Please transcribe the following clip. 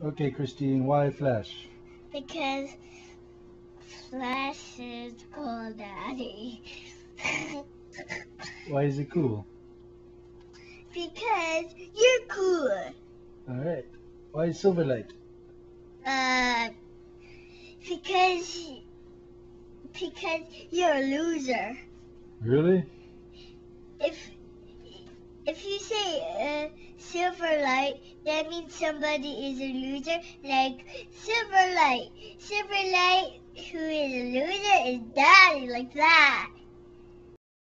Okay, Christine, why Flash? Because Flash is cool, Daddy. Why is it cool? Because you're cool. Alright. Why Silverlight? Because you're a loser. Really? If you say Silverlight, that means somebody is a loser. Like Silverlight, who is a loser is Daddy, like that.